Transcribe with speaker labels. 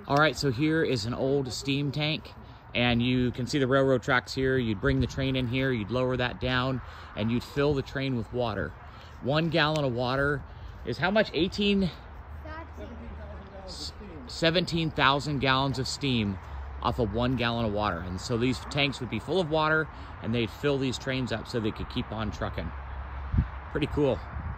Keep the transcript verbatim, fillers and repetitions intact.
Speaker 1: All right, so here is an old steam tank, and you can see the railroad tracks here. You'd bring the train in here, you'd lower that down, and you'd fill the train with water. One gallon of water is how much? eighteen? seventeen thousand gallons of steam off of one gallon of water. And so these tanks would be full of water, and they'd fill these trains up so they could keep on trucking. Pretty cool.